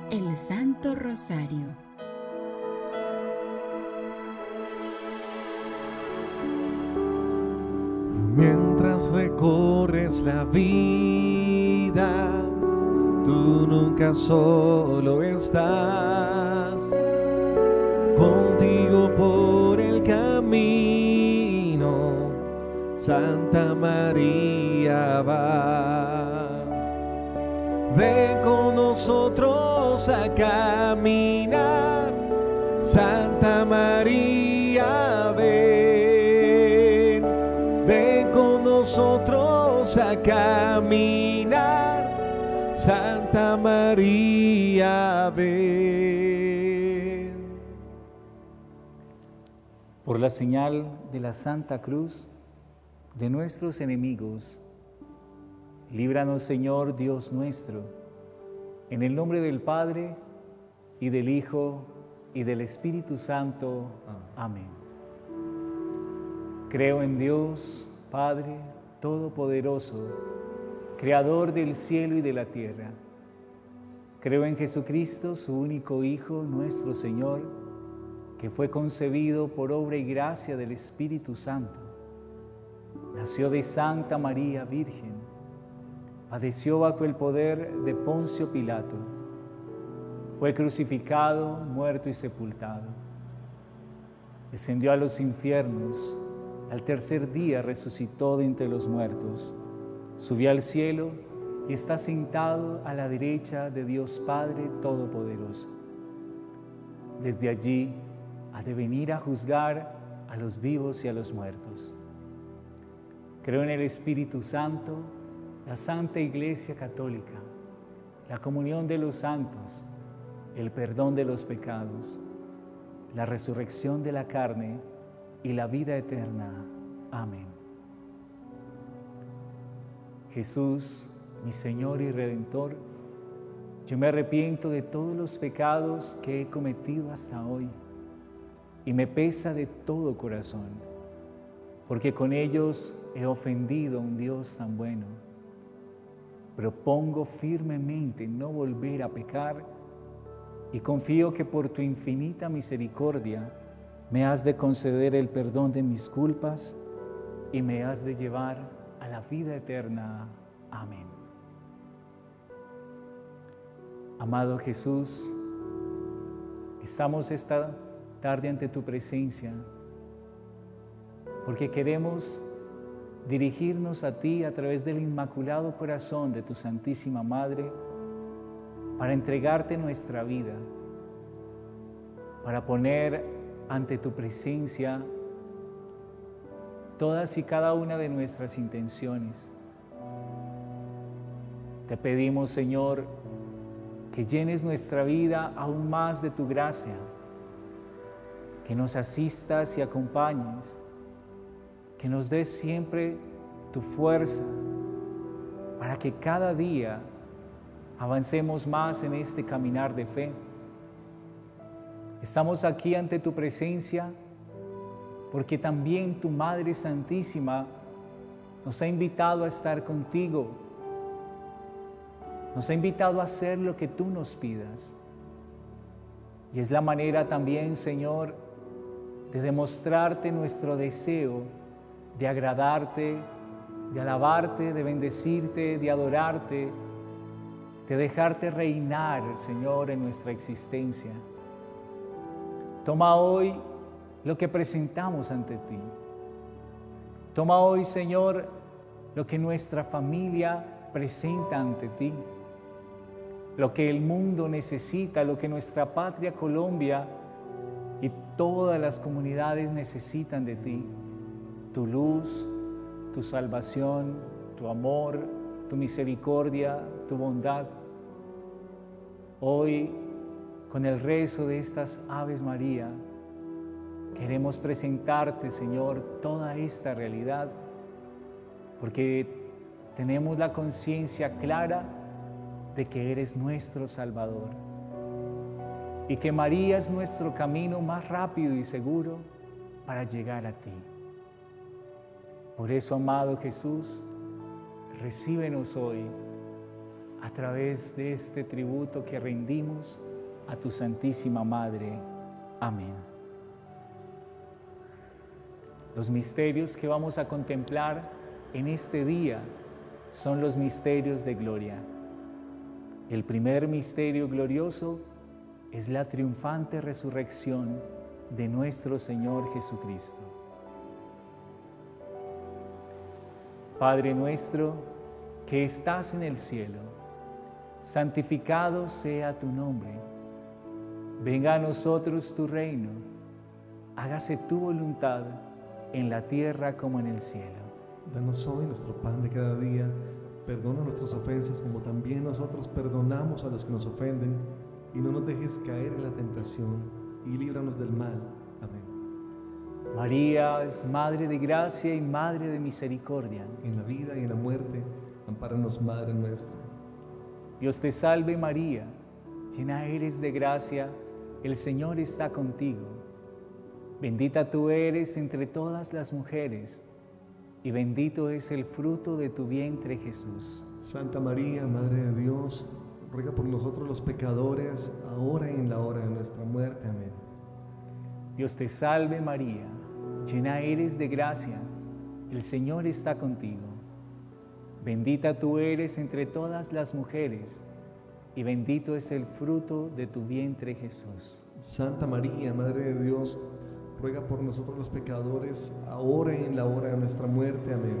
El Santo Rosario. Mientras recorres la vida, tú nunca solo estás. Contigo por el camino, Santa María va. Ven con nosotros a caminar, Santa María, ven. Ven con nosotros a caminar, Santa María, ven. Por la señal de la Santa Cruz de nuestros enemigos, líbranos, Señor Dios nuestro, en el nombre del Padre, y del Hijo, y del Espíritu Santo. Amén. Creo en Dios, Padre Todopoderoso, Creador del cielo y de la tierra. Creo en Jesucristo, su único Hijo, nuestro Señor, que fue concebido por obra y gracia del Espíritu Santo. Nació de Santa María Virgen. Padeció bajo el poder de Poncio Pilato. Fue crucificado, muerto y sepultado. Descendió a los infiernos. Al tercer día resucitó de entre los muertos. Subió al cielo y está sentado a la derecha de Dios Padre Todopoderoso. Desde allí ha de venir a juzgar a los vivos y a los muertos. Creo en el Espíritu Santo, la Santa Iglesia Católica, la comunión de los santos, el perdón de los pecados, la resurrección de la carne y la vida eterna. Amén. Jesús, mi Señor y Redentor, yo me arrepiento de todos los pecados que he cometido hasta hoy y me pesa de todo corazón, porque con ellos he ofendido a un Dios tan bueno. Propongo firmemente no volver a pecar y confío que por tu infinita misericordia me has de conceder el perdón de mis culpas y me has de llevar a la vida eterna. Amén. Amado Jesús, estamos esta tarde ante tu presencia porque queremos dirigirnos a ti a través del Inmaculado Corazón de tu Santísima Madre para entregarte nuestra vida, para poner ante tu presencia todas y cada una de nuestras intenciones. Te pedimos, Señor, que llenes nuestra vida aún más de tu gracia, que nos asistas y acompañes, que nos des siempre tu fuerza para que cada día avancemos más en este caminar de fe. Estamos aquí ante tu presencia porque también tu Madre Santísima nos ha invitado a estar contigo, nos ha invitado a hacer lo que tú nos pidas. Y es la manera también, Señor, de demostrarte nuestro deseo de agradarte, de alabarte, de bendecirte, de adorarte, de dejarte reinar, Señor, en nuestra existencia. Toma hoy lo que presentamos ante ti. Toma hoy, Señor, lo que nuestra familia presenta ante ti, lo que el mundo necesita, lo que nuestra patria Colombia y todas las comunidades necesitan de ti. Tu luz, tu salvación, tu amor, tu misericordia, tu bondad. Hoy, con el rezo de estas Aves María, queremos presentarte, Señor, toda esta realidad, porque tenemos la conciencia clara de que eres nuestro Salvador y que María es nuestro camino más rápido y seguro para llegar a ti. Por eso, amado Jesús, recíbenos hoy a través de este tributo que rendimos a tu Santísima Madre. Amén. Los misterios que vamos a contemplar en este día son los misterios de gloria. El primer misterio glorioso es la triunfante resurrección de nuestro Señor Jesucristo. Padre nuestro, que estás en el cielo, santificado sea tu nombre. Venga a nosotros tu reino. Hágase tu voluntad en la tierra como en el cielo. Danos hoy nuestro pan de cada día. Perdona nuestras ofensas como también nosotros perdonamos a los que nos ofenden. Y no nos dejes caer en la tentación y líbranos del mal. Amén. María es Madre de gracia y Madre de misericordia. En la vida y en la muerte, ampáranos, Madre nuestra. Dios te salve María, llena eres de gracia, el Señor está contigo. Bendita tú eres entre todas las mujeres, y bendito es el fruto de tu vientre Jesús. Santa María, Madre de Dios, ruega por nosotros los pecadores, ahora y en la hora de nuestra muerte. Amén. Dios te salve María, llena eres de gracia, el Señor está contigo. Bendita tú eres entre todas las mujeres, y bendito es el fruto de tu vientre Jesús. Santa María, Madre de Dios, ruega por nosotros los pecadores, ahora y en la hora de nuestra muerte. Amén.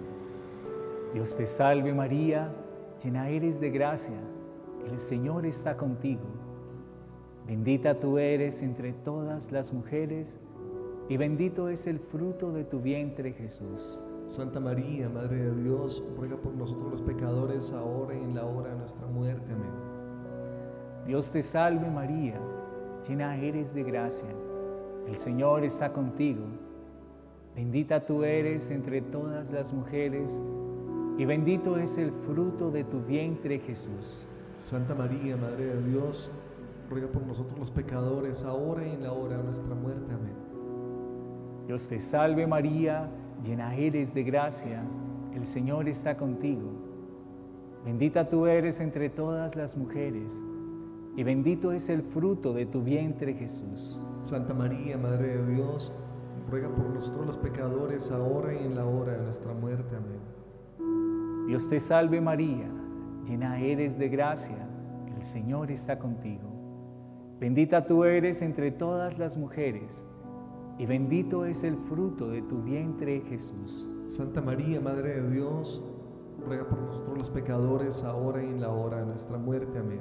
Dios te salve María, llena eres de gracia, el Señor está contigo. Bendita tú eres entre todas las mujeres, y bendito es el fruto de tu vientre Jesús. Santa María, Madre de Dios, ruega por nosotros los pecadores, ahora y en la hora de nuestra muerte. Amén. Dios te salve María, llena eres de gracia, el Señor está contigo. Bendita tú eres entre todas las mujeres, y bendito es el fruto de tu vientre Jesús. Santa María, Madre de Dios, ruega por nosotros los pecadores, ahora y en la hora de nuestra muerte. Amén. Dios te salve María, llena eres de gracia, el Señor está contigo. Bendita tú eres entre todas las mujeres, y bendito es el fruto de tu vientre Jesús. Santa María, Madre de Dios, ruega por nosotros los pecadores, ahora y en la hora de nuestra muerte. Amén. Dios te salve María, llena eres de gracia, el Señor está contigo. Bendita tú eres entre todas las mujeres, y bendito es el fruto de tu vientre Jesús. Santa María, Madre de Dios, ruega por nosotros los pecadores, ahora y en la hora de nuestra muerte. Amén.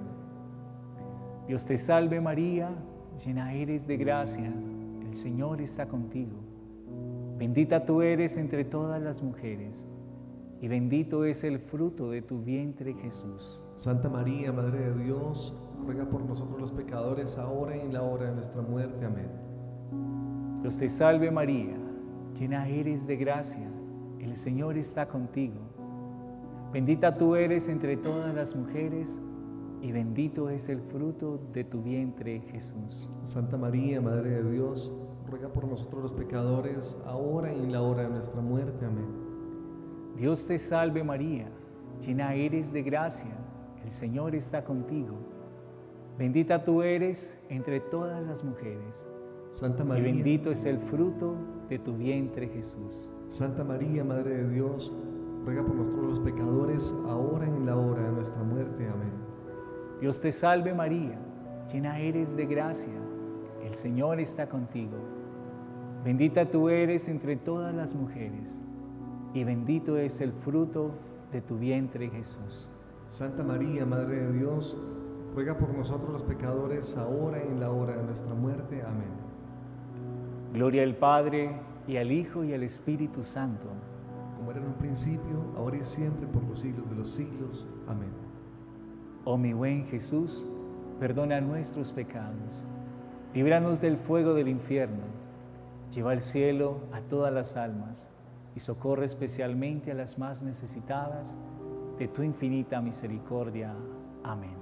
Dios te salve María, llena eres de gracia, el Señor está contigo. Bendita tú eres entre todas las mujeres, y bendito es el fruto de tu vientre Jesús. Santa María, Madre de Dios, ruega por nosotros los pecadores, ahora y en la hora de nuestra muerte. Amén. Dios te salve María, llena eres de gracia, el Señor está contigo. Bendita tú eres entre todas las mujeres, y bendito es el fruto de tu vientre Jesús. Santa María, Madre de Dios, ruega por nosotros los pecadores, ahora y en la hora de nuestra muerte. Amén. Dios te salve María, llena eres de gracia, el Señor está contigo. Bendita tú eres entre todas las mujeres, Santa y María, bendito es el fruto de tu vientre Jesús. Santa María, Madre de Dios, ruega por nosotros los pecadores, ahora y en la hora de nuestra muerte. Amén. Dios te salve María, llena eres de gracia, el Señor está contigo. Bendita tú eres entre todas las mujeres, y bendito es el fruto de tu vientre Jesús. Santa María, Madre de Dios, ruega por nosotros los pecadores, ahora y en la hora de nuestra muerte. Amén. Gloria al Padre, y al Hijo, y al Espíritu Santo. Como era en un principio, ahora y siempre, por los siglos de los siglos. Amén. Oh mi buen Jesús, perdona nuestros pecados, líbranos del fuego del infierno, lleva al cielo a todas las almas, y socorre especialmente a las más necesitadas de tu infinita misericordia. Amén.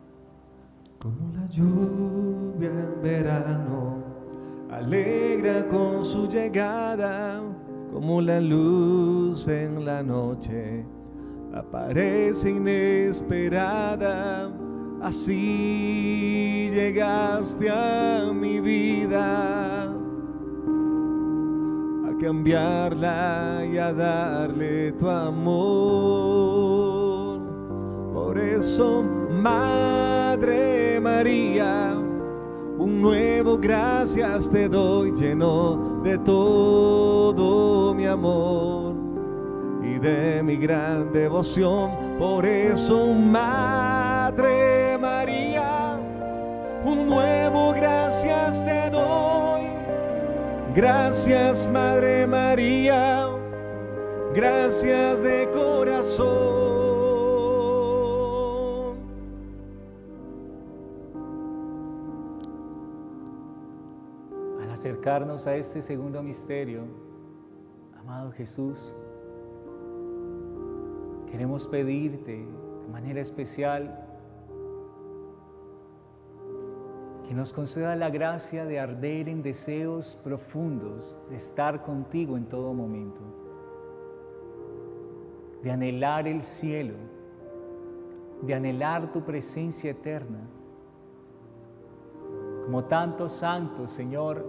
Como la lluvia en verano, alegra con su llegada, como la luz en la noche, aparece inesperada. Así llegaste a mi vida, a cambiarla y a darle tu amor. Por eso, Madre María, un nuevo gracias te doy, lleno de todo mi amor y de mi gran devoción. Por eso, Madre María, un nuevo gracias te doy. Gracias, Madre María, gracias de corazón. Al acercarnos a este segundo misterio, amado Jesús, queremos pedirte de manera especial que nos conceda la gracia de arder en deseos profundos, de estar contigo en todo momento, de anhelar el cielo, de anhelar tu presencia eterna. Como tantos santos, Señor,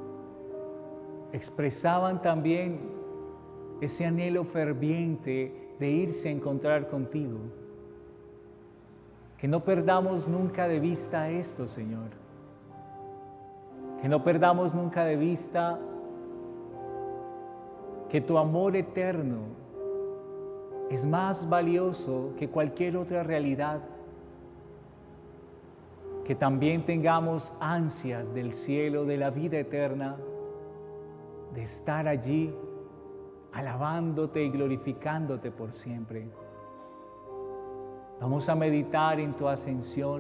expresaban también ese anhelo ferviente de irse a encontrar contigo. Que no perdamos nunca de vista esto, Señor. Que no perdamos nunca de vista que tu amor eterno es más valioso que cualquier otra realidad. Que también tengamos ansias del cielo, de la vida eterna, de estar allí alabándote y glorificándote por siempre. Vamos a meditar en tu ascensión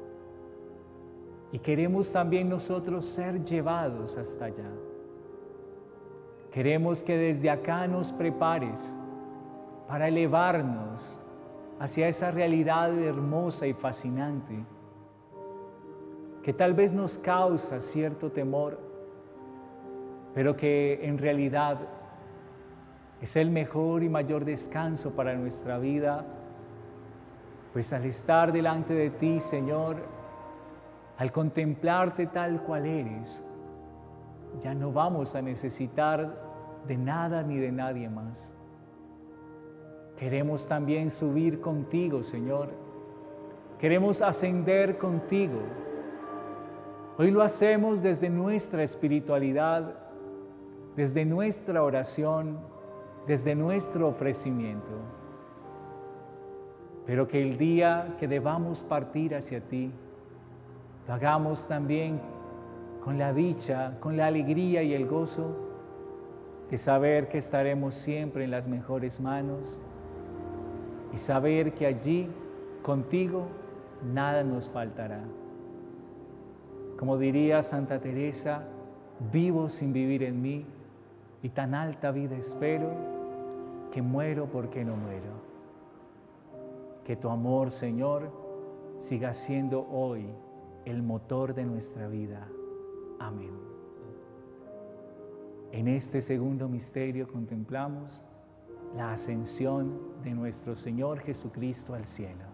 y queremos también nosotros ser llevados hasta allá. Queremos que desde acá nos prepares para elevarnos hacia esa realidad hermosa y fascinante que tal vez nos causa cierto temor, pero que en realidad es el mejor y mayor descanso para nuestra vida, pues al estar delante de ti, Señor, al contemplarte tal cual eres, ya no vamos a necesitar de nada ni de nadie más. Queremos también subir contigo, Señor. Queremos ascender contigo. Hoy lo hacemos desde nuestra espiritualidad, desde nuestra oración, desde nuestro ofrecimiento. Pero que el día que debamos partir hacia ti, lo hagamos también con la dicha, con la alegría y el gozo de saber que estaremos siempre en las mejores manos y saber que allí, contigo, nada nos faltará. Como diría Santa Teresa, vivo sin vivir en mí y tan alta vida espero que muero porque no muero. Que tu amor, Señor, siga siendo hoy el motor de nuestra vida. Amén. En este segundo misterio contemplamos la ascensión de nuestro Señor Jesucristo al cielo.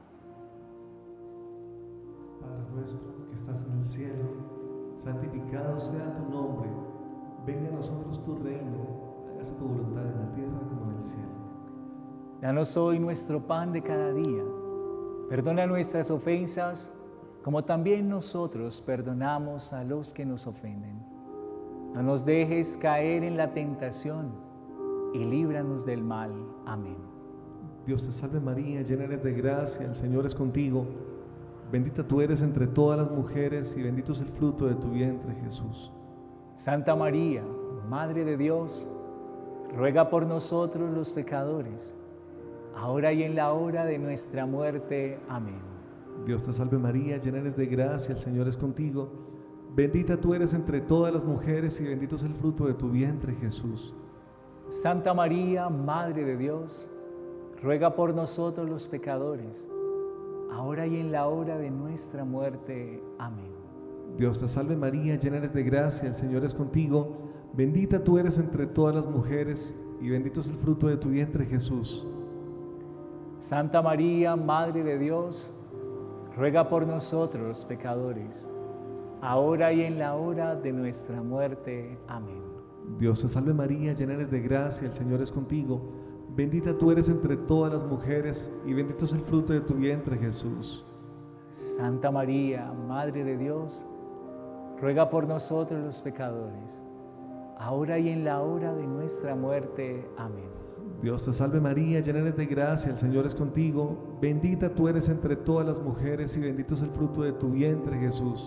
Padre nuestro que estás en el cielo, santificado sea tu nombre. Venga a nosotros tu reino, hágase tu voluntad en la tierra como en el cielo. Danos hoy nuestro pan de cada día. Perdona nuestras ofensas, como también nosotros perdonamos a los que nos ofenden. No nos dejes caer en la tentación y líbranos del mal. Amén. Dios te salve María, llena eres de gracia, el Señor es contigo. Bendita tú eres entre todas las mujeres y bendito es el fruto de tu vientre, Jesús. Santa María, Madre de Dios, ruega por nosotros los pecadores, ahora y en la hora de nuestra muerte. Amén. Dios te salve María, llena eres de gracia, el Señor es contigo. Bendita tú eres entre todas las mujeres y bendito es el fruto de tu vientre, Jesús. Santa María, Madre de Dios, ruega por nosotros los pecadores, ahora y en la hora de nuestra muerte. Amén. Dios te salve María, llena eres de gracia, el Señor es contigo. Bendita tú eres entre todas las mujeres y bendito es el fruto de tu vientre, Jesús. Santa María, Madre de Dios, ruega por nosotros los pecadores, ahora y en la hora de nuestra muerte. Amén. Dios te salve María, llena eres de gracia, el Señor es contigo. Bendita tú eres entre todas las mujeres y bendito es el fruto de tu vientre, Jesús. Santa María, Madre de Dios, ruega por nosotros los pecadores, ahora y en la hora de nuestra muerte. Amén. Dios te salve María, llena eres de gracia, el Señor es contigo. Bendita tú eres entre todas las mujeres y bendito es el fruto de tu vientre, Jesús.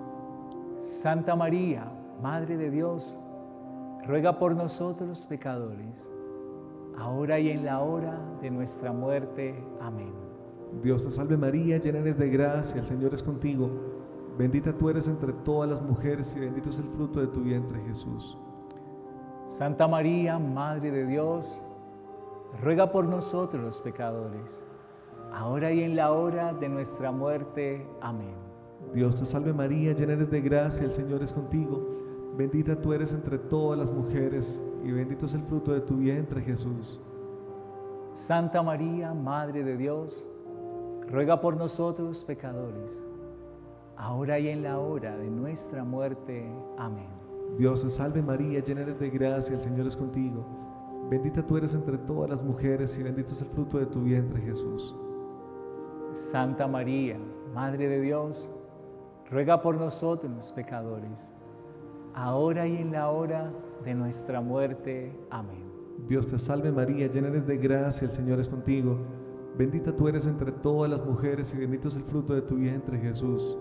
Santa María, Madre de Dios, ruega por nosotros los pecadores, ahora y en la hora de nuestra muerte. Amén. Dios te salve María, llena eres de gracia, el Señor es contigo. Bendita tú eres entre todas las mujeres y bendito es el fruto de tu vientre, Jesús. Santa María, Madre de Dios, ruega por nosotros los pecadores, ahora y en la hora de nuestra muerte. Amén. Dios te salve María, llena eres de gracia, el Señor es contigo. Bendita tú eres entre todas las mujeres y bendito es el fruto de tu vientre, Jesús. Santa María, Madre de Dios, ruega por nosotros los pecadores, ahora y en la hora de nuestra muerte. Amén. Dios te salve María, llena eres de gracia, el Señor es contigo. Bendita tú eres entre todas las mujeres y bendito es el fruto de tu vientre, Jesús. Santa María, Madre de Dios, ruega por nosotros los pecadores, ahora y en la hora de nuestra muerte. Amén. Dios te salve María, llena eres de gracia, el Señor es contigo. Bendita tú eres entre todas las mujeres y bendito es el fruto de tu vientre, Jesús.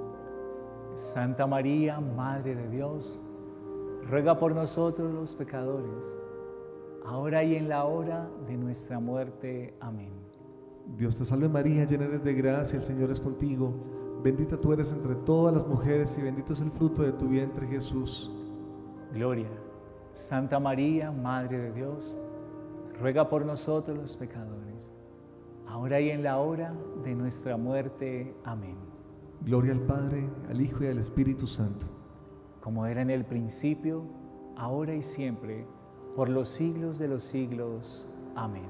Santa María, Madre de Dios, ruega por nosotros los pecadores, ahora y en la hora de nuestra muerte. Amén. Dios te salve María, llena eres de gracia, el Señor es contigo. Bendita tú eres entre todas las mujeres y bendito es el fruto de tu vientre, Jesús. Gloria. Santa María, Madre de Dios, ruega por nosotros los pecadores, ahora y en la hora de nuestra muerte. Amén. Gloria al Padre, al Hijo y al Espíritu Santo. Como era en el principio, ahora y siempre, por los siglos de los siglos. Amén.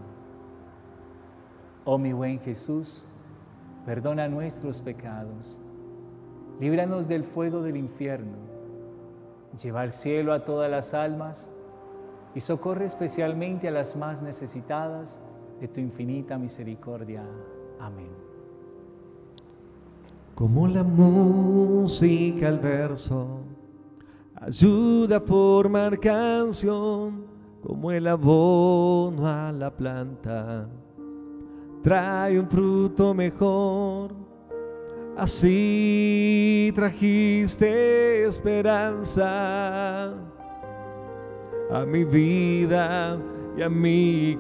Oh mi buen Jesús, perdona nuestros pecados, líbranos del fuego del infierno, lleva al cielo a todas las almas y socorre especialmente a las más necesitadas de tu infinita misericordia. Amén. Como la música al verso ayuda a formar canción, como el abono a la planta trae un fruto mejor, así trajiste esperanza a mi vida y a mi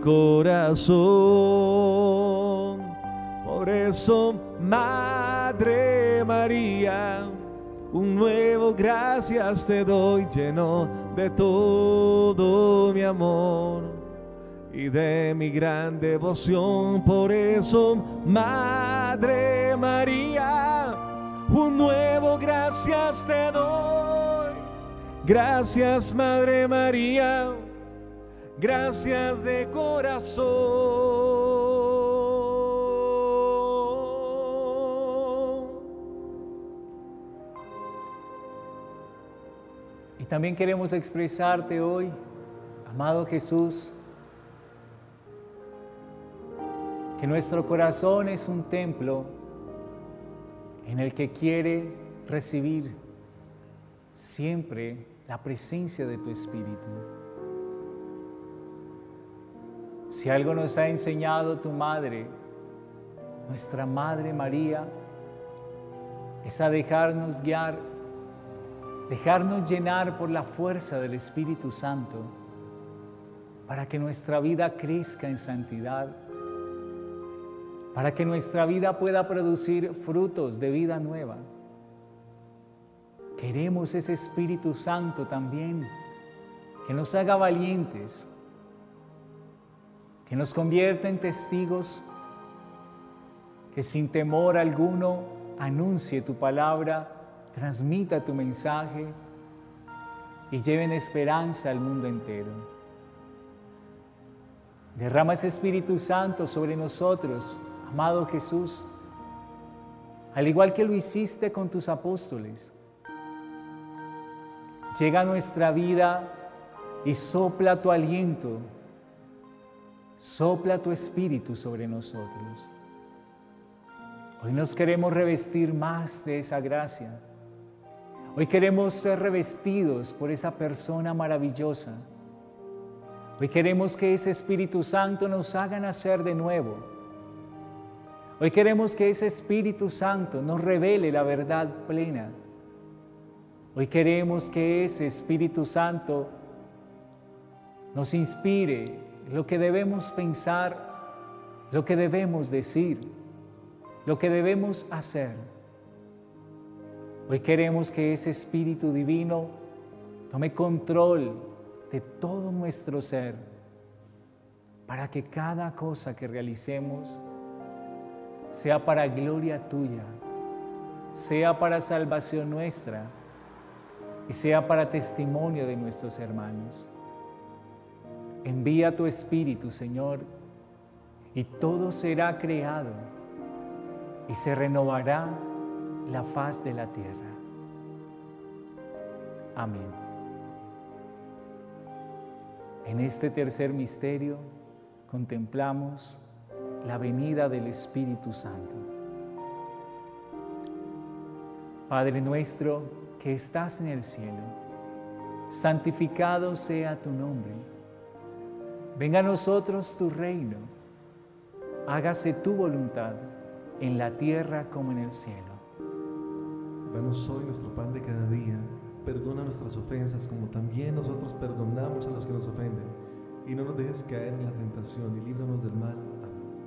corazón. Por eso, Madre María, un nuevo gracias te doy, lleno de todo mi amor y de mi gran devoción. Por eso, Madre María, un nuevo gracias te doy. Gracias, Madre María, gracias de corazón. Y también queremos expresarte hoy, amado Jesús, que nuestro corazón es un templo en el que quiere recibir siempre la presencia de tu Espíritu. Si algo nos ha enseñado tu Madre, nuestra Madre María, es a dejarnos guiar, dejarnos llenar por la fuerza del Espíritu Santo, para que nuestra vida crezca en santidad, para que nuestra vida pueda producir frutos de vida nueva. Queremos ese Espíritu Santo también, que nos haga valientes, que nos convierta en testigos, que sin temor alguno anuncie tu palabra, transmita tu mensaje y lleven esperanza al mundo entero. Derrama ese Espíritu Santo sobre nosotros, amado Jesús, al igual que lo hiciste con tus apóstoles. Llega a nuestra vida y sopla tu aliento, sopla tu Espíritu sobre nosotros. Hoy nos queremos revestir más de esa gracia. Hoy queremos ser revestidos por esa persona maravillosa. Hoy queremos que ese Espíritu Santo nos haga nacer de nuevo. Hoy queremos que ese Espíritu Santo nos revele la verdad plena. Hoy queremos que ese Espíritu Santo nos inspire lo que debemos pensar, lo que debemos decir, lo que debemos hacer. Hoy queremos que ese Espíritu Divino tome control de todo nuestro ser, para que cada cosa que realicemos sea para gloria tuya, sea para salvación nuestra y sea para testimonio de nuestros hermanos. Envía tu Espíritu, Señor, y todo será creado y se renovará la faz de la tierra. Amén. En este tercer misterio contemplamos la venida del Espíritu Santo. Padre nuestro que estás en el cielo, santificado sea tu nombre. Venga a nosotros tu reino. Hágase tu voluntad en la tierra como en el cielo. Danos hoy nuestro pan de cada día. Perdona nuestras ofensas como también nosotros perdonamos a los que nos ofenden. Y no nos dejes caer en la tentación y líbranos del mal. Amén.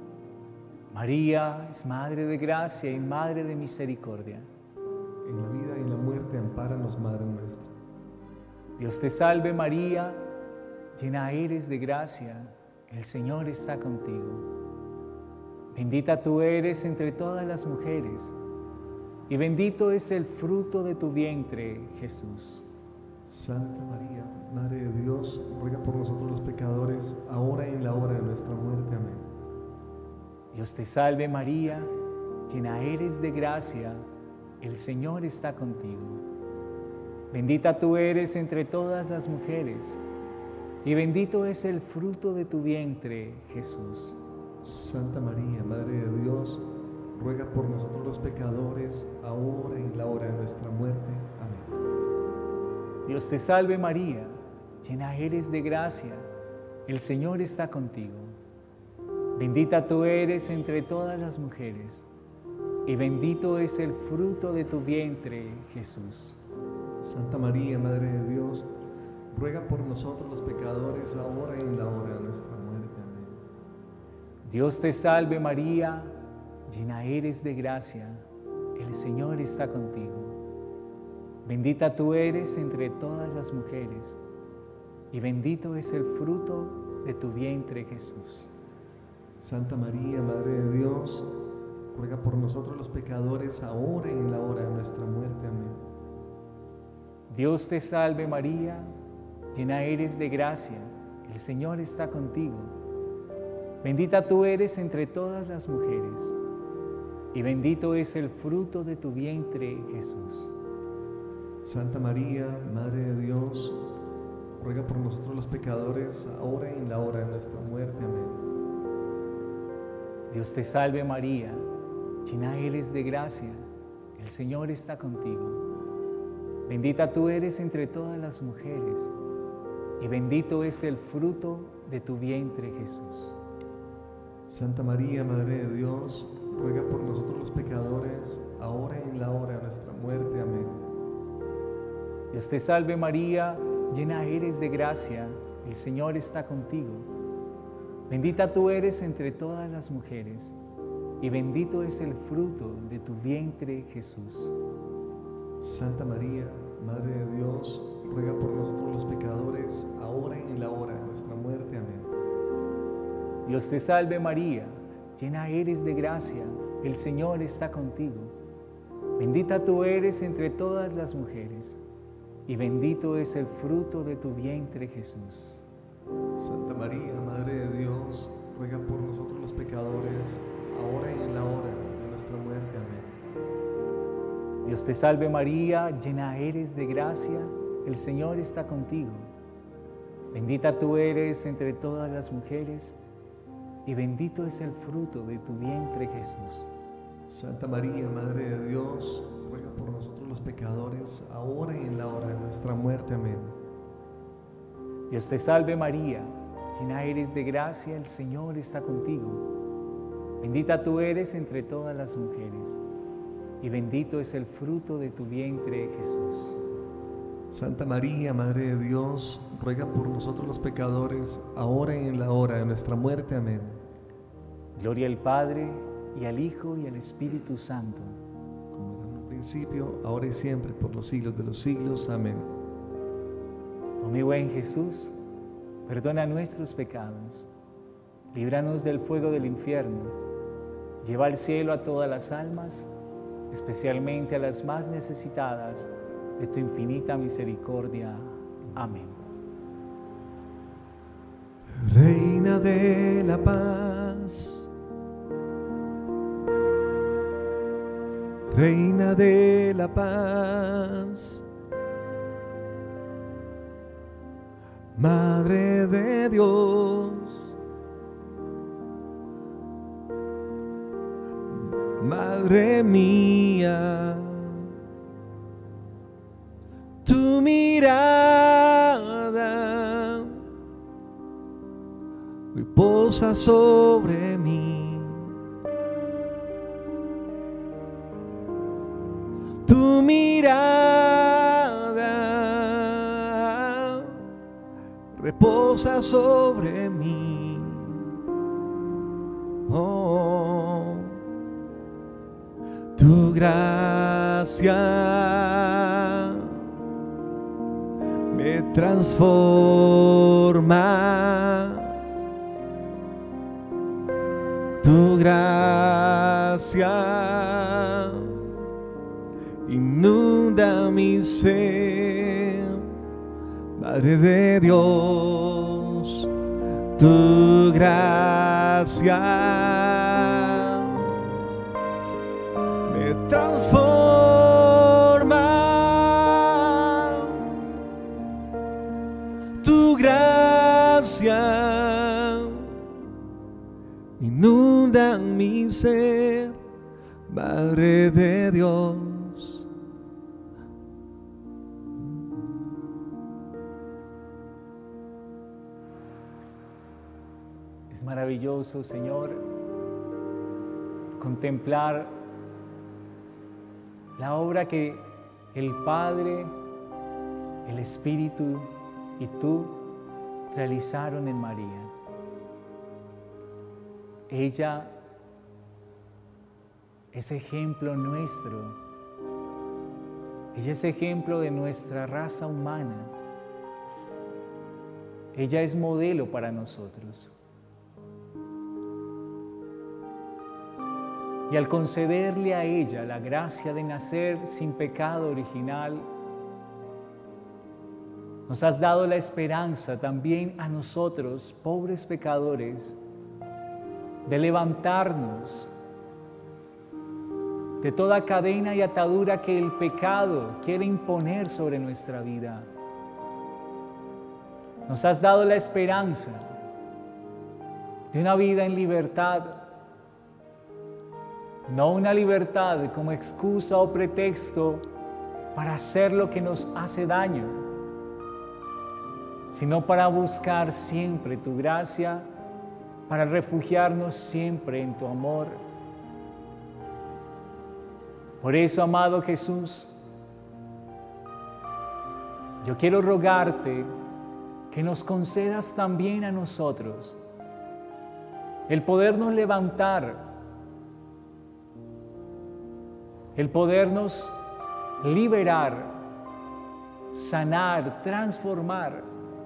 María es Madre de Gracia y Madre de Misericordia. En la vida y en la muerte, ampáranos, Madre nuestra. Dios te salve María, llena eres de gracia, el Señor está contigo. Bendita tú eres entre todas las mujeres, y bendito es el fruto de tu vientre, Jesús. Santa María, Madre de Dios, ruega por nosotros los pecadores, ahora y en la hora de nuestra muerte. Amén. Dios te salve María, llena eres de gracia, el Señor está contigo. Bendita tú eres entre todas las mujeres, y bendito es el fruto de tu vientre, Jesús. Santa María, Madre de Dios, ruega por nosotros los pecadores, ahora y en la hora de nuestra muerte. Amén. Dios te salve María, llena eres de gracia, el Señor está contigo. Bendita tú eres entre todas las mujeres, y bendito es el fruto de tu vientre, Jesús. Santa María, Madre de Dios, ruega por nosotros los pecadores, ahora y en la hora de nuestra muerte. Amén. Dios te salve María, llena eres de gracia, el Señor está contigo. Bendita tú eres entre todas las mujeres, y bendito es el fruto de tu vientre, Jesús. Santa María, Madre de Dios, ruega por nosotros los pecadores, ahora y en la hora de nuestra muerte. Amén. Dios te salve María, llena eres de gracia, el Señor está contigo. Bendita tú eres entre todas las mujeres, y bendito es el fruto de tu vientre, Jesús. Santa María, Madre de Dios, ruega por nosotros los pecadores, ahora y en la hora de nuestra muerte. Amén. Dios te salve María, llena eres de gracia, el Señor está contigo. Bendita tú eres entre todas las mujeres, y bendito es el fruto de tu vientre, Jesús. Santa María, Madre de Dios, ruega por nosotros los pecadores, ahora y en la hora de nuestra muerte. Amén. Dios te salve María, llena eres de gracia, el Señor está contigo. Bendita tú eres entre todas las mujeres, y bendito es el fruto de tu vientre, Jesús. Santa María, Madre de Dios, ruega por nosotros los pecadores, ahora y en la hora de nuestra muerte. Amén. Dios te salve María, llena eres de gracia, el Señor está contigo. Bendita tú eres entre todas las mujeres, y bendito es el fruto de tu vientre, Jesús. Santa María, Madre de Dios, ruega por nosotros los pecadores, ahora y en la hora de nuestra muerte. Amén. Dios te salve María, llena eres de gracia, el Señor está contigo. Bendita tú eres entre todas las mujeres, y bendito es el fruto de tu vientre, Jesús. Santa María, Madre de Dios, ruega por nosotros los pecadores, ahora y en la hora de nuestra muerte. Amén. Dios te salve María, llena eres de gracia, el Señor está contigo. Bendita tú eres entre todas las mujeres, y bendito es el fruto de tu vientre, Jesús. Santa María, Madre de Dios, ruega por nosotros los pecadores, ahora y en la hora de nuestra muerte. Amén. Gloria al Padre, y al Hijo, y al Espíritu Santo. Como era en un principio, ahora y siempre, por los siglos de los siglos. Amén. Oh mi buen Jesús, perdona nuestros pecados, líbranos del fuego del infierno, lleva al cielo a todas las almas, especialmente a las más necesitadas de tu infinita misericordia. Amén. Reina de la paz, Reina de la paz, Madre de Dios, Madre mía, tu mirada hoy posa sobre mí, tu mirada reposa sobre mí. Oh, tu gracia me transforma, tu gracia inunda mi ser, Madre de Dios, tu gracia me transforma, tu gracia inunda mi ser, Madre de Dios. Es maravilloso, Señor, contemplar la obra que el Padre, el Espíritu y tú realizaron en María. Ella es ejemplo nuestro. Ella es ejemplo de nuestra raza humana. Ella es modelo para nosotros. Y al concederle a ella la gracia de nacer sin pecado original, nos has dado la esperanza también a nosotros, pobres pecadores, de levantarnos de toda cadena y atadura que el pecado quiere imponer sobre nuestra vida. Nos has dado la esperanza de una vida en libertad, no una libertad como excusa o pretexto para hacer lo que nos hace daño, sino para buscar siempre tu gracia, para refugiarnos siempre en tu amor. Por eso, amado Jesús, yo quiero rogarte que nos concedas también a nosotros el podernos levantar, el podernos liberar, sanar, transformar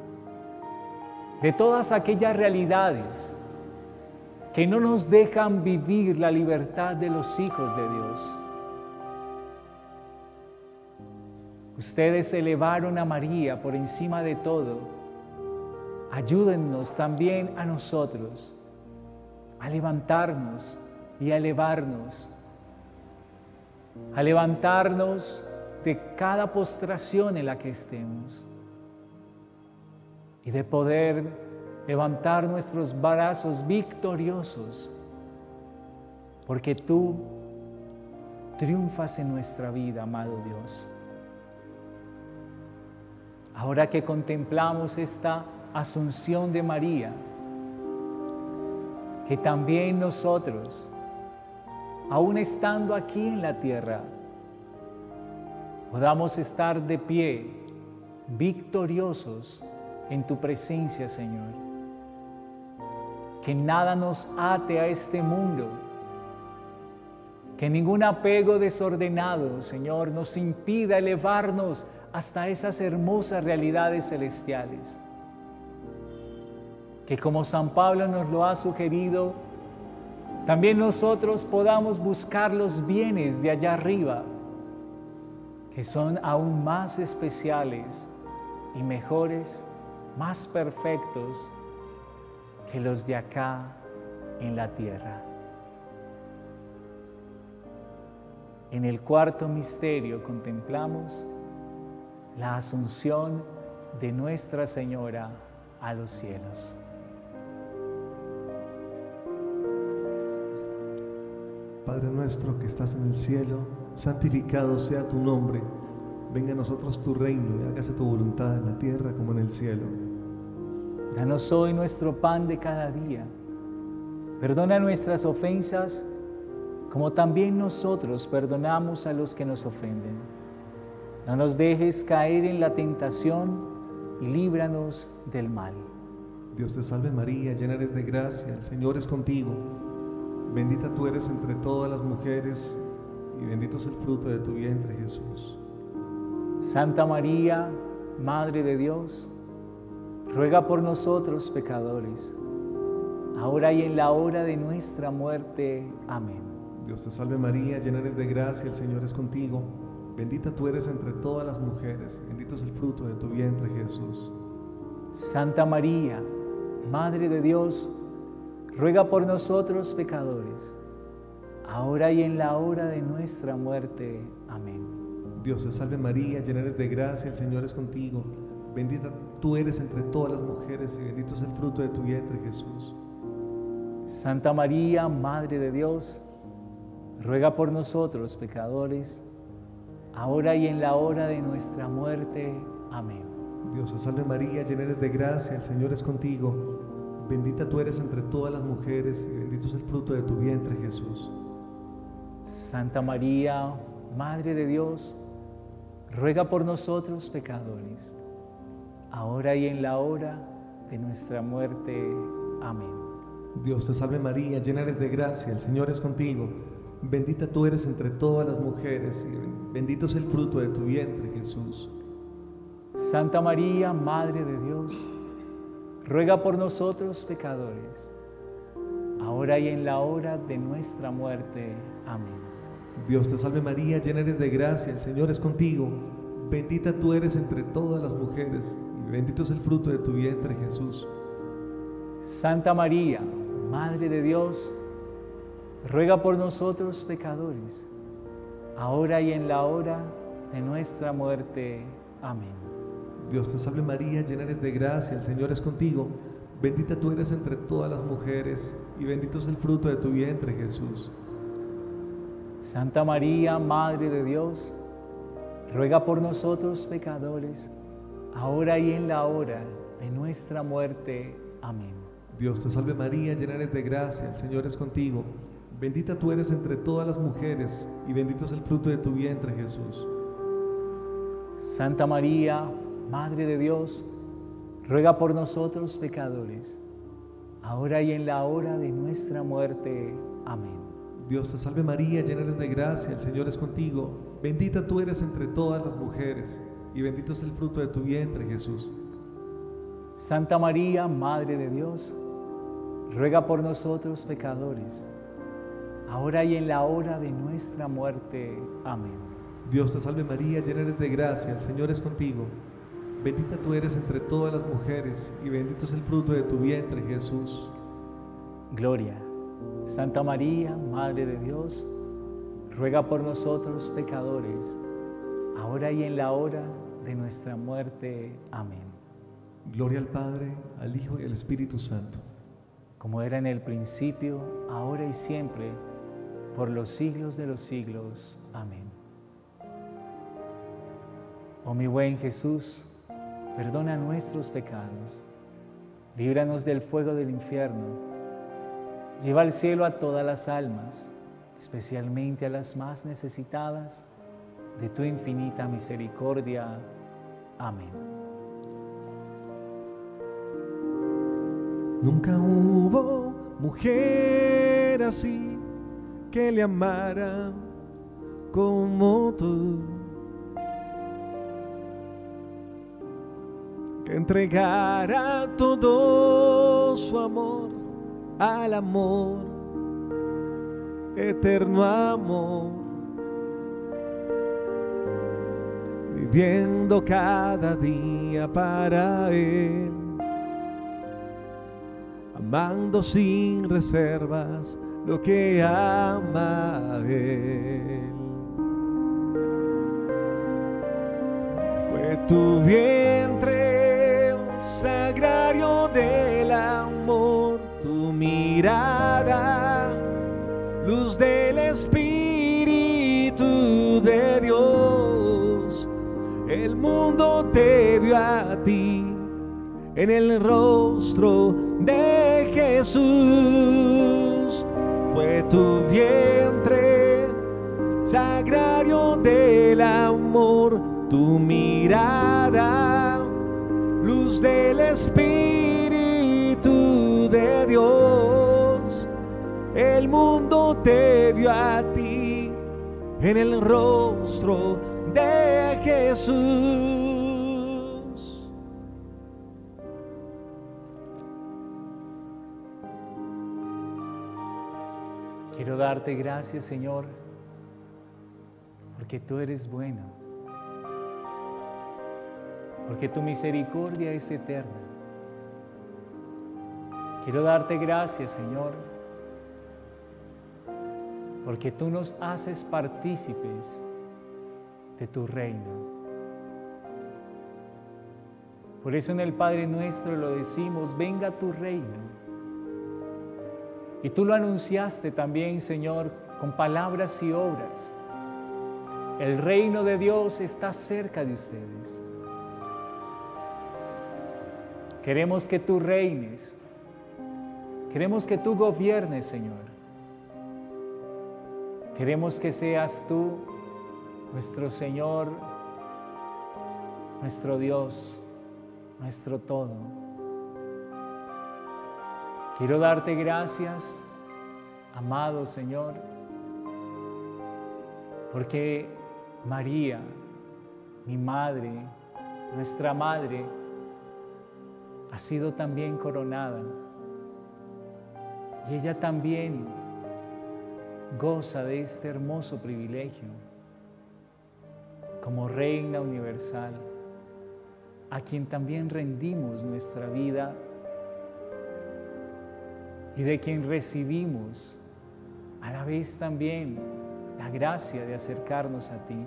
de todas aquellas realidades que no nos dejan vivir la libertad de los hijos de Dios. Ustedes elevaron a María por encima de todo, ayúdennos también a nosotros a levantarnos y a elevarnos, a levantarnos de cada postración en la que estemos y de poder levantar nuestros brazos victoriosos, porque tú triunfas en nuestra vida, amado Dios. Ahora que contemplamos esta Asunción de María, que también nosotros, aún estando aquí en la tierra, podamos estar de pie, victoriosos en tu presencia, Señor. Que nada nos ate a este mundo, que ningún apego desordenado, Señor, nos impida elevarnos hasta esas hermosas realidades celestiales. Que como San Pablo nos lo ha sugerido, también nosotros podamos buscar los bienes de allá arriba, que son aún más especiales y mejores, más perfectos que los de acá en la tierra. En el cuarto misterio contemplamos la asunción de Nuestra Señora a los cielos. Padre nuestro que estás en el cielo, santificado sea tu nombre. Venga a nosotros tu reino y hágase tu voluntad en la tierra como en el cielo. Danos hoy nuestro pan de cada día. Perdona nuestras ofensas, como también nosotros perdonamos a los que nos ofenden. No nos dejes caer en la tentación y líbranos del mal. Dios te salve María, llena eres de gracia, el Señor es contigo. Bendita tú eres entre todas las mujeres y bendito es el fruto de tu vientre, Jesús. Santa María, Madre de Dios, ruega por nosotros pecadores, ahora y en la hora de nuestra muerte. Amén. Dios te salve María, llena eres de gracia, el Señor es contigo. Bendita tú eres entre todas las mujeres, bendito es el fruto de tu vientre, Jesús. Santa María, Madre de Dios, ruega por nosotros pecadores, ahora y en la hora de nuestra muerte. Amén. Dios te salve María, llena eres de gracia, el Señor es contigo. Bendita tú eres entre todas las mujeres y bendito es el fruto de tu vientre, Jesús. Santa María, Madre de Dios, ruega por nosotros pecadores, ahora y en la hora de nuestra muerte. Amén. Dios te salve María, llena eres de gracia, el Señor es contigo. Bendita tú eres entre todas las mujeres y bendito es el fruto de tu vientre, Jesús. Santa María, Madre de Dios, ruega por nosotros pecadores, ahora y en la hora de nuestra muerte. Amén. Dios te salve María, llena eres de gracia, el Señor es contigo. Bendita tú eres entre todas las mujeres y bendito es el fruto de tu vientre, Jesús. Santa María, Madre de Dios, ruega por nosotros pecadores, ahora y en la hora de nuestra muerte. Amén. Dios te salve María, llena eres de gracia, el Señor es contigo. Bendita tú eres entre todas las mujeres y bendito es el fruto de tu vientre, Jesús. Santa María, Madre de Dios, ruega por nosotros pecadores, ahora y en la hora de nuestra muerte. Amén. Dios te salve María, llena eres de gracia, el Señor es contigo. Bendita tú eres entre todas las mujeres y bendito es el fruto de tu vientre, Jesús. Santa María, Madre de Dios, ruega por nosotros pecadores, ahora y en la hora de nuestra muerte. Amén. Dios te salve María, llena eres de gracia, el Señor es contigo. Bendita tú eres entre todas las mujeres y bendito es el fruto de tu vientre, Jesús. Santa María, Madre de Dios, ruega por nosotros pecadores, ahora y en la hora de nuestra muerte. Amén. Dios te salve María, llena eres de gracia, el Señor es contigo. Bendita tú eres entre todas las mujeres y bendito es el fruto de tu vientre, Jesús. Santa María, Madre de Dios, ruega por nosotros pecadores, ahora y en la hora de nuestra muerte. Amén. Dios te salve María, llena eres de gracia, el Señor es contigo. Bendita tú eres entre todas las mujeres y bendito es el fruto de tu vientre, Jesús. Gloria. Santa María, Madre de Dios, ruega por nosotros pecadores, ahora y en la hora de nuestra muerte. Amén. Gloria al Padre, al Hijo y al Espíritu Santo. Como era en el principio, ahora y siempre, por los siglos de los siglos. Amén. Oh mi buen Jesús, perdona nuestros pecados, líbranos del fuego del infierno, lleva al cielo a todas las almas, especialmente a las más necesitadas de tu infinita misericordia. Amén. Nunca hubo mujer así que le amara como tú, que entregara todo su amor al amor, eterno amor, viviendo cada día para Él, amando sin reservas lo que ama a Él. Fue tu vientre un sagrario del amor, tu mirada, luz del Espíritu de Dios. El mundo te vio a ti en el rostro de Jesús. Fue tu vientre sagrario del amor, tu mirada, luz del Espíritu de Dios. El mundo te vio a ti en el rostro de Jesús. Quiero darte gracias, Señor, porque tú eres bueno, porque tu misericordia es eterna. Quiero darte gracias, Señor, porque tú nos haces partícipes de tu reino. Por eso en el Padre Nuestro lo decimos: venga tu reino. Y tú lo anunciaste también, Señor, con palabras y obras. El reino de Dios está cerca de ustedes. Queremos que tú reines. Queremos que tú gobiernes, Señor. Queremos que seas tú nuestro Señor, nuestro Dios, nuestro todo. Quiero darte gracias, amado Señor, porque María, mi madre, nuestra madre, ha sido también coronada. Y ella también goza de este hermoso privilegio como Reina Universal, a quien también rendimos nuestra vida y de quien recibimos a la vez también la gracia de acercarnos a ti.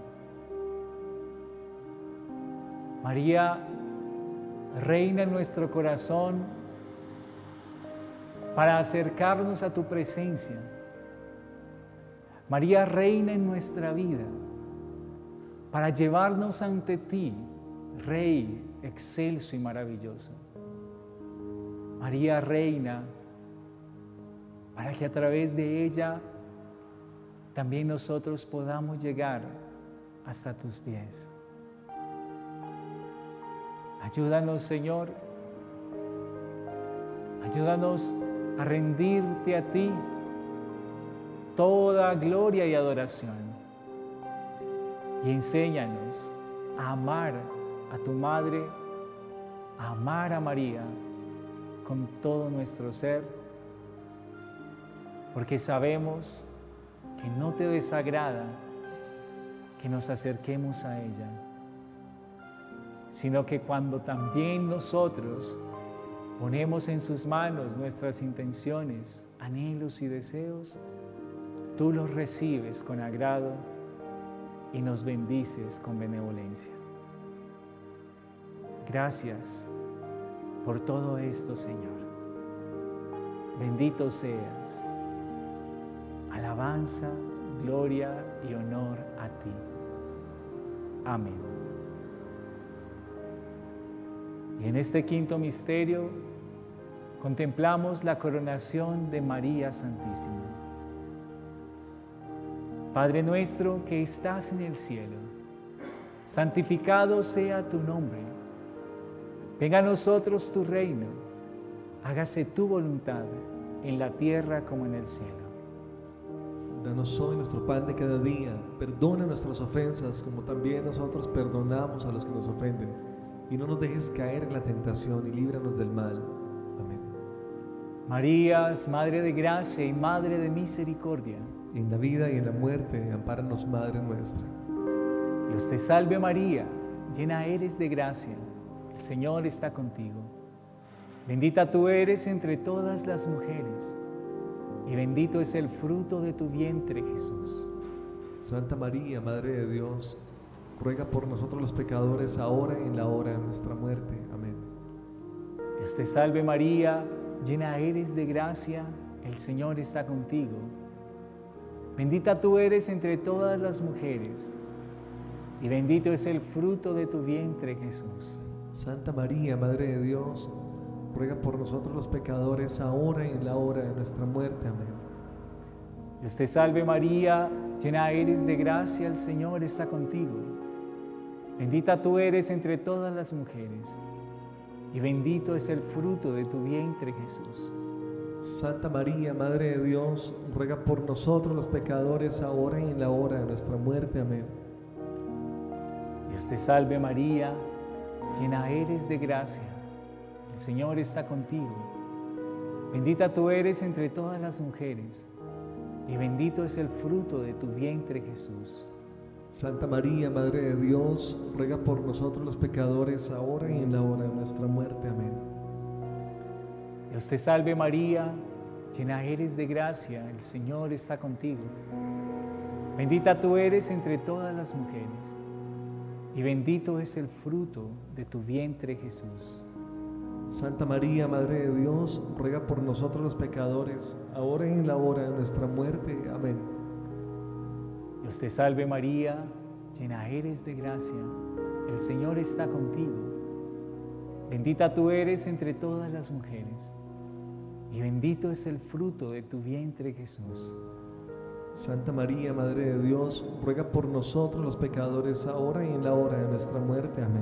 María reina en nuestro corazón para acercarnos a tu presencia. María reina en nuestra vida para llevarnos ante ti, Rey excelso y maravilloso. María reina para que a través de ella también nosotros podamos llegar hasta tus pies. Ayúdanos, Señor, ayúdanos a rendirte a ti toda gloria y adoración, y enséñanos a amar a tu Madre, a amar a María con todo nuestro ser, porque sabemos que no te desagrada que nos acerquemos a ella. sino que cuando también nosotros ponemos en sus manos nuestras intenciones, anhelos y deseos, tú los recibes con agrado y nos bendices con benevolencia. Gracias por todo esto, Señor. Bendito seas. Alabanza, gloria y honor a ti. Amén. Y en este quinto misterio contemplamos la coronación de María Santísima. Padre nuestro que estás en el cielo, santificado sea tu nombre. Venga a nosotros tu reino, hágase tu voluntad en la tierra como en el cielo. Danos hoy nuestro pan de cada día, perdona nuestras ofensas como también nosotros perdonamos a los que nos ofenden, y no nos dejes caer en la tentación y líbranos del mal. Amén. María, Madre de gracia y Madre de misericordia, En la vida y en la muerte, ampáranos, Madre nuestra. Dios te salve María, llena eres de gracia, el Señor está contigo. Bendita tú eres entre todas las mujeres, y bendito es el fruto de tu vientre, Jesús. Santa María, Madre de Dios, ruega por nosotros los pecadores, ahora y en la hora de nuestra muerte. Amén. Dios te salve María, llena eres de gracia, el Señor está contigo. Bendita tú eres entre todas las mujeres, y bendito es el fruto de tu vientre, Jesús. Santa María, Madre de Dios, ruega por nosotros los pecadores, ahora y en la hora de nuestra muerte. Amén. Dios te salve María, llena eres de gracia, el Señor está contigo. Bendita tú eres entre todas las mujeres, y bendito es el fruto de tu vientre, Jesús. Santa María, Madre de Dios, ruega por nosotros los pecadores, ahora y en la hora de nuestra muerte. Amén. Dios te salve María, llena eres de gracia, el Señor está contigo. Bendita tú eres entre todas las mujeres, y bendito es el fruto de tu vientre, Jesús. Santa María, Madre de Dios, ruega por nosotros los pecadores, ahora y en la hora de nuestra muerte. Amén. Dios te salve María, llena eres de gracia, el Señor está contigo. Bendita tú eres entre todas las mujeres, y bendito es el fruto de tu vientre, Jesús. Santa María, Madre de Dios, ruega por nosotros los pecadores, ahora y en la hora de nuestra muerte. Amén. Dios te salve María, llena eres de gracia, el Señor está contigo. Bendita tú eres entre todas las mujeres, y bendito es el fruto de tu vientre, Jesús. Santa María, Madre de Dios, ruega por nosotros los pecadores, ahora y en la hora de nuestra muerte. Amén.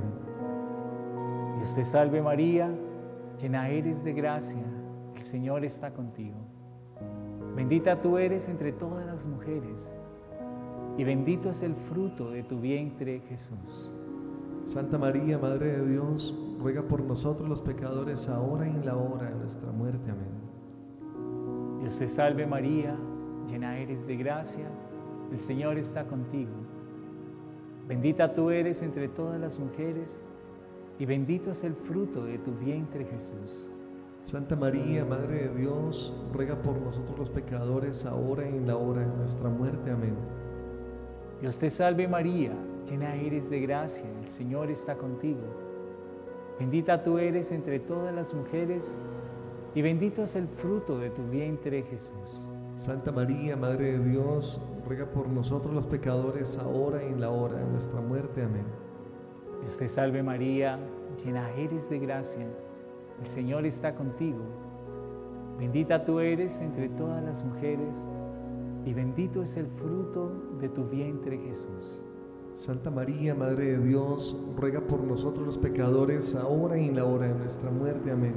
Dios te salve María, llena eres de gracia, el Señor está contigo. Bendita tú eres entre todas las mujeres, y bendito es el fruto de tu vientre, Jesús. Santa María, Madre de Dios, ruega por nosotros los pecadores, ahora y en la hora de nuestra muerte. Amén. Dios te salve María, llena eres de gracia, el Señor está contigo. Bendita tú eres entre todas las mujeres, y bendito es el fruto de tu vientre, Jesús. Santa María, Madre de Dios, ruega por nosotros los pecadores, ahora y en la hora de nuestra muerte. Amén. Dios te salve María, llena eres de gracia, el Señor está contigo. Bendita tú eres entre todas las mujeres, y bendito es el fruto de tu vientre, Jesús. Santa María, Madre de Dios, ruega por nosotros los pecadores, ahora y en la hora de nuestra muerte. Amén. Dios te salve María, llena eres de gracia, el Señor está contigo. Bendita tú eres entre todas las mujeres, y bendito es el fruto de tu vientre, Jesús. Santa María, Madre de Dios, ruega por nosotros los pecadores, ahora y en la hora de nuestra muerte. Amén.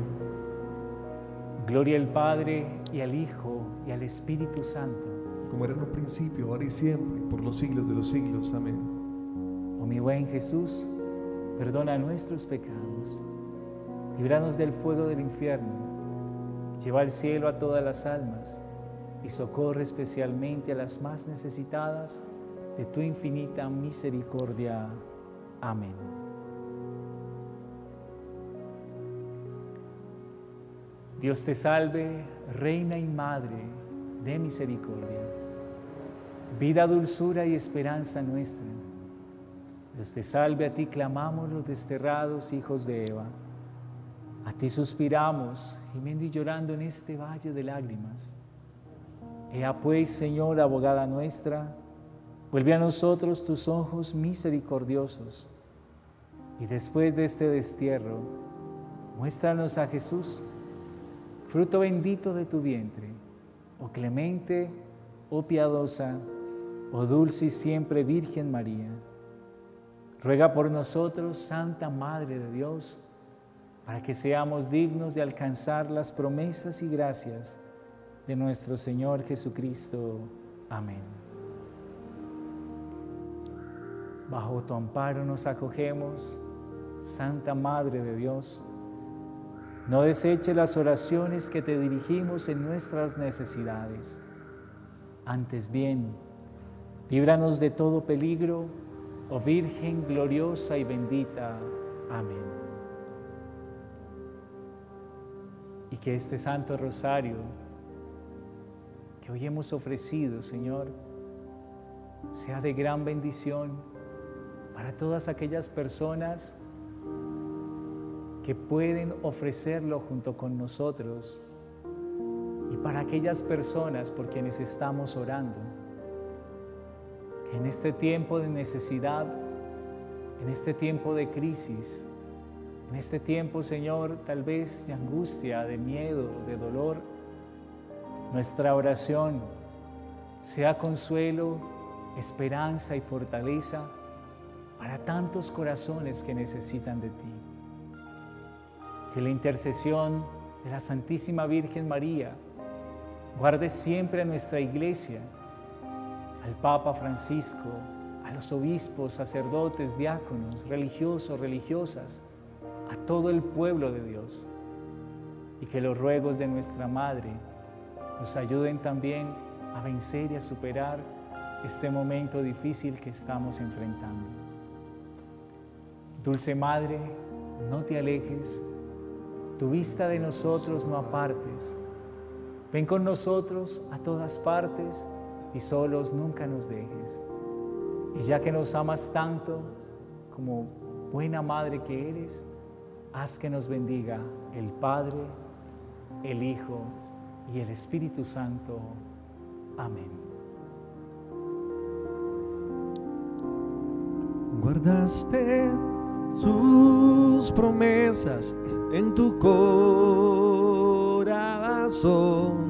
Gloria al Padre, y al Hijo, y al Espíritu Santo. Como era en un principio, ahora y siempre, por los siglos de los siglos. Amén. Oh mi buen Jesús, perdona nuestros pecados, líbranos del fuego del infierno, lleva al cielo a todas las almas, y socorre especialmente a las más necesitadas de tu infinita misericordia. Amén. Dios te salve, Reina y Madre de misericordia, vida, dulzura y esperanza nuestra. Dios te salve, a ti clamamos los desterrados hijos de Eva. A ti suspiramos, gimiendo y llorando en este valle de lágrimas. Ea pues, Señor, abogada nuestra, vuelve a nosotros tus ojos misericordiosos, y después de este destierro, muéstranos a Jesús, fruto bendito de tu vientre, oh clemente, oh piadosa, oh dulce y siempre Virgen María. Ruega por nosotros, Santa Madre de Dios, para que seamos dignos de alcanzar las promesas y gracias de nuestro Señor Jesucristo. Amén. Bajo tu amparo nos acogemos, Santa Madre de Dios. No deseches las oraciones que te dirigimos en nuestras necesidades. Antes bien, líbranos de todo peligro, oh Virgen gloriosa y bendita. Amén. Y que este Santo Rosario que hoy hemos ofrecido, Señor, sea de gran bendición para todas aquellas personas que pueden ofrecerlo junto con nosotros y para aquellas personas por quienes estamos orando. Que en este tiempo de necesidad, en este tiempo de crisis, en este tiempo, Señor, tal vez de angustia, de miedo, de dolor, nuestra oración sea consuelo, esperanza y fortaleza para tantos corazones que necesitan de ti. Que la intercesión de la Santísima Virgen María guarde siempre a nuestra Iglesia, al Papa Francisco, a los obispos, sacerdotes, diáconos, religiosos, religiosas, a todo el pueblo de Dios, y que los ruegos de nuestra Madre nos ayuden también a vencer y a superar este momento difícil que estamos enfrentando. Dulce Madre, no te alejes, tu vista de nosotros no apartes. Ven con nosotros a todas partes y solos nunca nos dejes. Y ya que nos amas tanto, como buena Madre que eres, haz que nos bendiga el Padre, el Hijo y el Espíritu Santo. Amén. Guardaste sus promesas en tu corazón.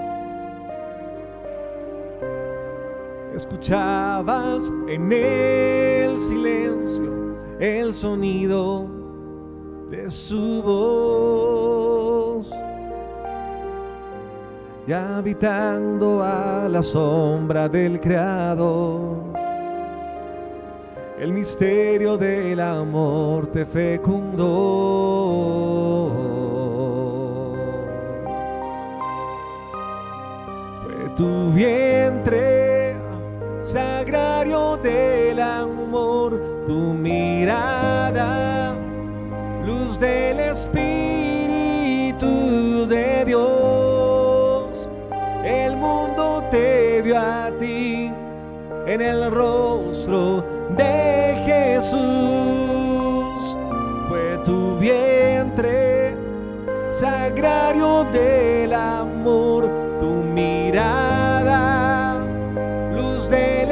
Escuchabas en el silencio el sonido de su voz, y habitando a la sombra del Creador, el misterio del amor te fecundó. Fue tu vientre, sagrario del amor, tu mirada, luz del Espíritu de Dios. El mundo te vio a ti en el rostro de Jesús. Fue tu vientre, sagrario del amor, tu mirada, luz del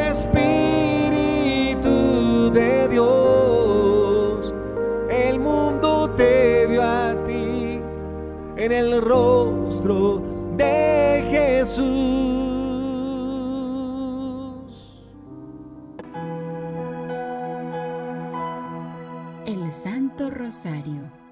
Espíritu de Dios. El mundo te vio a ti en el rostro de Jesús. El Santo Rosario.